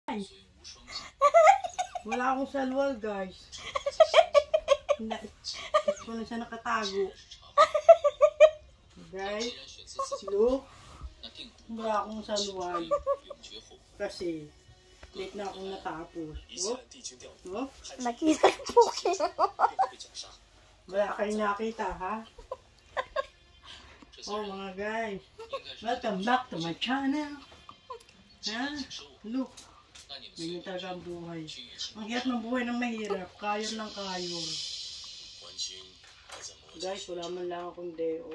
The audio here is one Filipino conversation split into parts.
Ay, wala akong salwal, guys. Ito na siya nakatago. Guys, look. Wala akong salwal. Kasi, late na akong natapos. Oh? Nakita po kayo. Wala kayong nakita, ha? Oh, mga guys. Welcome back to my channel. Ha? Look. Ganyan talaga ang buhay. Ang hirap ng buhay ng mahirap. Kayon ng kayon. Guys, wala man lang akong deo.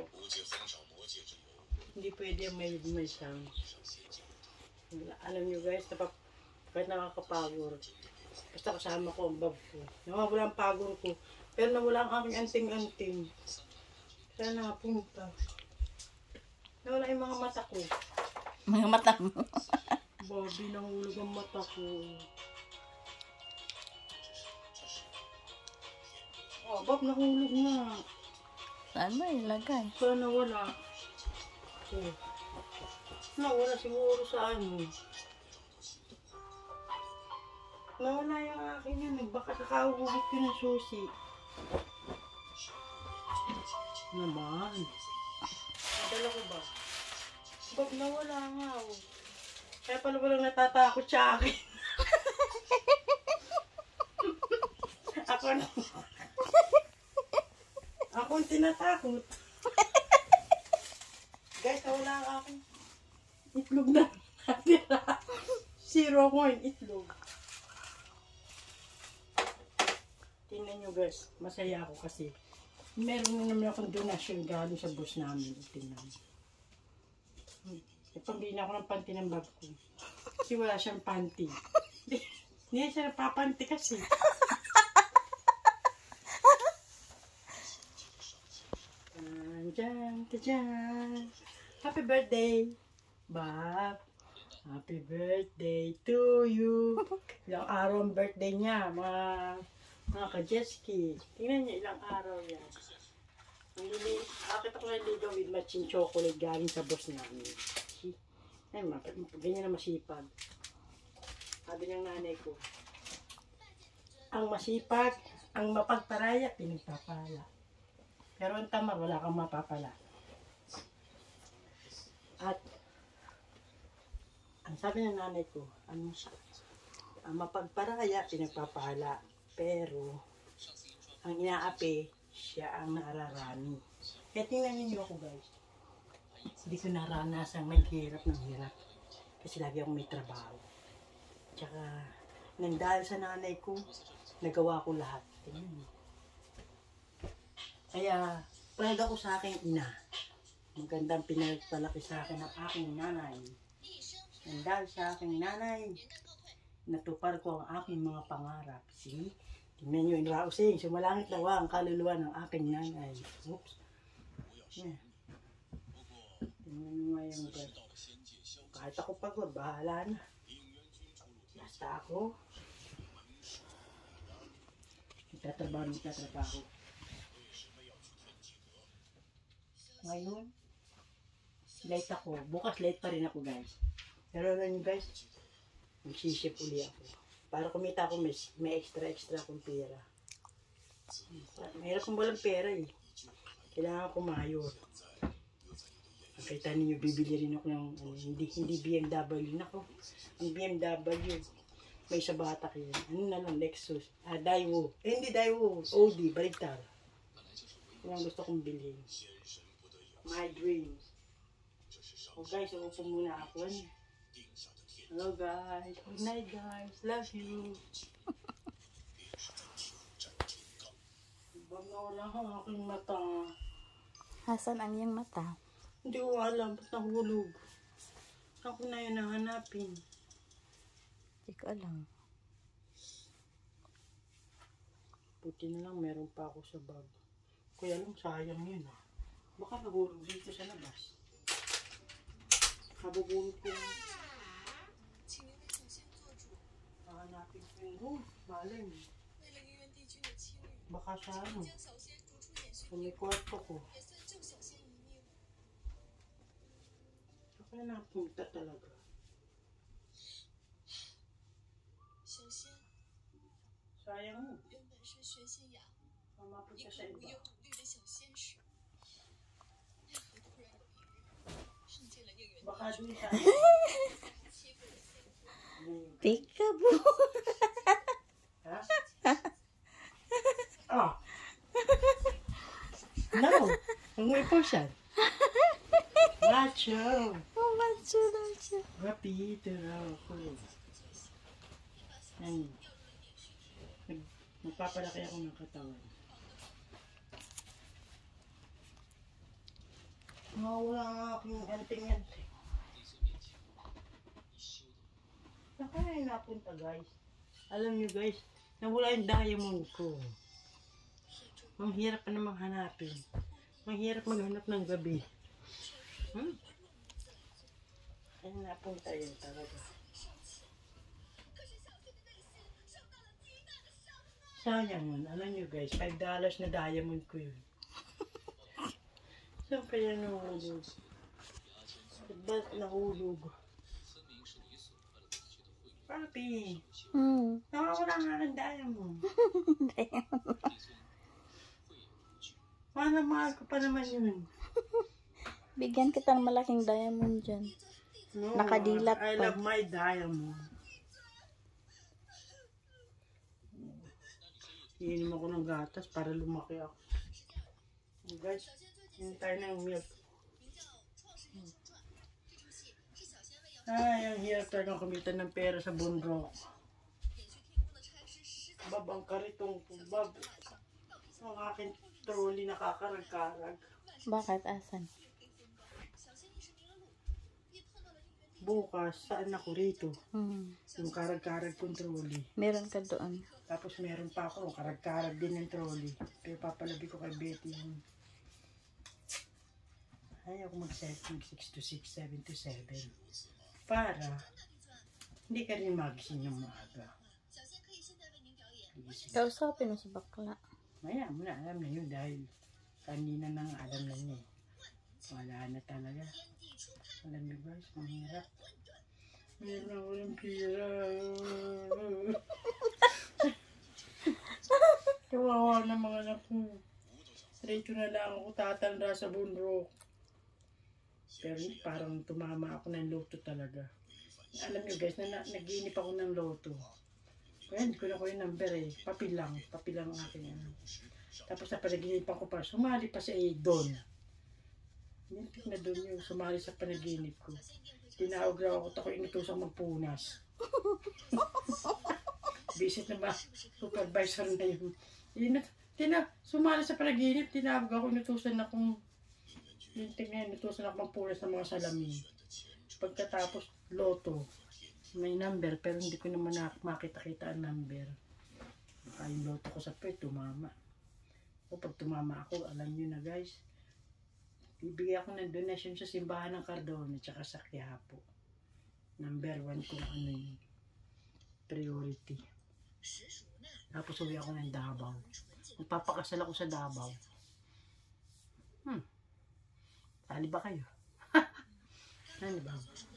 Hindi pwede may sound. Alam nyo guys, kahit nakakapagod. Basta kasama ko ang bab ko. Nawawala ang pagod ko. Pero nawala ang aking anting-anting. Saan nakapunta? Nawala yung mga mata ko. Mga mata mo. Bobby, nahulog ang mata ko. Oh, Bob, nahulog na. Saan ba ilagay? Saan nawala? Oh. Nawala siguro sa ano. Nawala yung akin yun. Baka kakahugit ko ng susi. Naman. Nadala ko ba? Bob, nawala nga oh. Kaya pala walang natatakot sa akin. Ako na. Ako ang tinatakot. Guys, wala ang aking itlog na natira. 0 coin itlog. Tingnan nyo guys, masaya ako kasi meron na naman akong donasyon galing sa boss namin. Tingnan nyo. Pambili ako ng panty ng bag ko. Kasi wala siyang panty. Hindi siya napapanty kasi. Diyan. Happy birthday, Bob. Happy birthday to you. Ilang araw ang birthday niya, mga ka-Jeski. Tingnan niyo, ilang araw yan. Akit ako naligaw with matching chocolate galing sa boss namin. Ay, ganyan na masipag. Sabi ng nanay ko, ang masipag, ang mapagparaya, pinagpapala. Pero ang tamad, wala kang mapapala. At, ang sabi ng nanay ko, ang mapagparaya, pinagpapala. Pero, ang inaapi, siya ang naararami. Kaya tingnan niyo ako guys. Hindi ko naranasang maghirap ng hirap. Kasi lagi akong may trabaho. Tsaka, nang dahil sa nanay ko, nagawa ko lahat. Kaya, proud ako sa aking ina. Magandang pinagpalaki sa akin ng aking nanay. Nang dahil sa aking nanay, natupar ko ang aking mga pangarap. See? Tingnan nyo, inrausing, sumalangit lawa ang kaluluwa ng aking nanay. Oops. Yeah. Tingnan nyo nga yung girl. Kahit ako pagod, bahala na. Basta ako. Nagtatrabaho. Ngayon, late ako. Bukas late pa rin ako guys. Pero alam nyo guys, magsisip uli ako. Para kumita ako, may extra akong pera. Mahirap kung walang pera eh. Kailangan ko mayor. Nakita ninyo, bibili rin ako ng hindi BMW. Nako, ang BMW, may sa batak yun. Ano na lang, Lexus. Daewoo. Hindi Daewoo. Audi, baligtar. Yan ang gusto kong bilhin. My dreams. Oh guys, upo muna ako. Hello guys. Good night guys. Love you. Bag na wala ang aking mata. Hasan ang iyong mata? Hindi ko alam. Ba't nahulog? Ako na yun nahanapin. Hindi ko alam. Buti na lang meron pa ako sa bag. Kuya lang sayang yun ah. Baka nahulog dito sa labas. Kabubulog ko lang. Hahanapin ko yun. Maling. Baka sa ano. Sa may kwarto ko. Saka napunta talaga. kaya mo. Mamapot ka sa iba. Baka doon sa Peekaboo. ha? Ah! No! Huwag mo i-post yan. Macho! Oh, macho daw siya. Rapito raw ako. Yan. Magpapalaki ako ng katawan. Mawala nga aking anting-anting. Saan ka na napunta, guys? Alam nyo, guys, nawala yung diamond ko. Ang hirap pa namang hanapin. Ang hirap maghanap ng gabi. Ayun, napunta yun talaga. Sayang yun. Alam nyo, guys, $5 na diamond ko yun. Saan kaya nahulog? Ba't nahulog? Papi! Nakawala nga ng diamond. Mahal ko pa naman yun. Bigyan kita ng malaking diamond dyan. No, Nakadilat I pa. love my diamond. Iinom ako ng gatas para lumaki ako. Guys, hintay na yung milk. Ay, ang hirap talagang kumita ng pera sa bundok. Bab, ang karitong bab. Ang aking trolley nakakarag-karag. Bakit? Asan? Bukas, saan ako rito? Yung karag-karag kong trolley. Meron ka doon. Tapos meron pa ako, karag-karag din ng trolley. Pero papalabi ko kay Betty yun. Ayaw ko mag-set ng 6 to 6, 7 to 7. Para hindi ka rin magising ng maaga. Kausapin mo sa bakla. Maya mo na, alam na yun dahil kanina nang alam na niya eh. Wala na talaga. Alam niyo guys, mahirap. Meron na walang pira. Kawawa na mga anak ko. Diretso na lang ako tatanda sa bundok. Pero parang tumama ako ng loto talaga. Alam niyo guys, nag-iinip ako ng loto. Kaya hindi ko na ko yung number eh. Papel lang ang aking ano. Tapos sa panaginip ko pa, sumali pa si Don. Nipik na doon yung sumali sa panaginip ko. Tinawag raw ako inutusang magpunas. Visit na ba? Supervisor na yun. Sumali sa panaginip, tinawag ako, inutusan akong inutusan ako magpunas ng mga salamin. Pagkatapos, loto. May number, pero hindi ko naman makita-kita ang number. Baka yung loto ko sa pwede, tumama. O pag tumama ako, alam nyo na guys, bibigay ako ng donation sa simbahan ng Cardona tsaka sa Quiapo. Number 1 kung ano yung priority. Tapos uwi ako ng Davao. Magpapakasal ako sa Davao. Sali ba kayo? Ano ba?